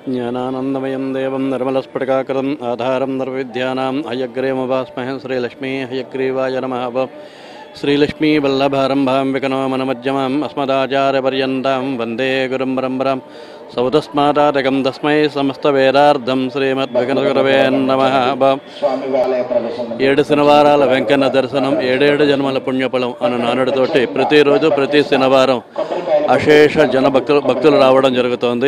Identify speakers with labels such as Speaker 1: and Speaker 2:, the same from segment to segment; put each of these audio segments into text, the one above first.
Speaker 1: ज्ञानानन्दमयं देवं निर्मलस्फटिकाकृतिम् आधारं सर्वविद्यानां हयग्रीवमुपास्महे श्रीलक्ष्मी हयग्रीवाय नमः। श्रीलक्ष्मीवल्लभारम्भां विकनोमनमध्यमाम् अस्मदाचार्यपर्यन्तां वन्दे गुरुं परम्परां सौतस्मादातकं तस्मै समस्तवेदार्थं శ్రీమద్విఘ్నగురవే నమః. 7 శనివారాల వెంకన్న దర్శనం 7 జన్మల పుణ్యఫలం అన్న నానుడితోటి ప్రతిరోజు ప్రతి శనివారం అశేష జన భక్తులు రావడం జరుగుతోంది.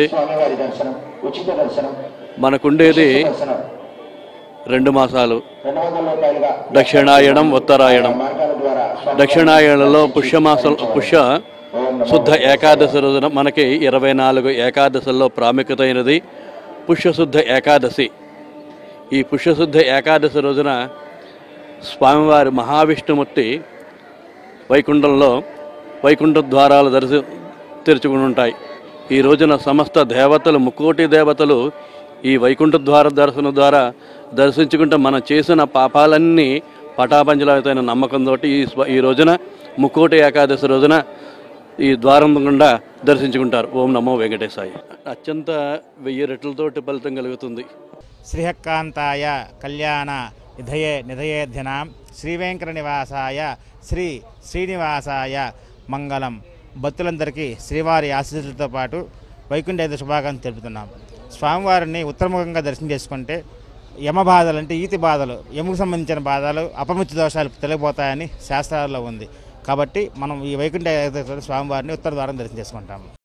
Speaker 1: మనకుండేది 2 మాసాలు, దక్షిణాయనం ఉత్తరాయణం. దక్షిణాయనంలో పుష్య శుద్ధ ఏకాదశి రోజున మనకి 24 ఏకాదశుల్లో ప్రాముఖ్యత అయినది పుష్యశుద్ధ ఏకాదశి. ఈ పుష్యశుద్ధ ఏకాదశి రోజున స్వామివారి మహావిష్ణుమూర్తి వైకుంఠంలో వైకుంఠ ద్వారాలు తెరుచుకుని ఉంటాయి. ఈ రోజున సమస్త దేవతలు, ముక్కోటి దేవతలు ఈ వైకుంఠ ద్వార దర్శనం ద్వారా దర్శించుకుంటే మనం చేసిన పాపాలన్నీ పటాపంచలవుతాయన్న నమ్మకంతో ఈ రోజున ముక్కోటి ఏకాదశి రోజున ఈ ద్వారం గుండా దర్శించుకుంటారు. ఓం నమో వెంకటేశాయ. అత్యంత 1000 రెట్లతోటి ఫలితం కలుగుతుంది.
Speaker 2: శ్రీహక్కాంతాయ కళ్యాణ నిధయేధ్యనాం శ్రీవేంకట నివాసాయ శ్రీ శ్రీనివాసాయ మంగళం. భక్తులందరికీ శ్రీవారి ఆశీస్సులతో పాటు వైకుంఠ శుభాకాంక్షలు తెలుపుతున్నాం. స్వామివారిని ఉత్తరముఖంగా దర్శనం చేసుకుంటే యమ బాధలు అంటే ఈతి బాధలు, యముకు సంబంధించిన బాధలు, అపమృత్యు దోషాలు తొలగిపోతాయని శాస్త్రాల్లో ఉంది. కాబట్టి మనం ఈ వైకుంఠ స్వామివారిని ఉత్తర ద్వారం దర్శనం చేసుకుంటాము.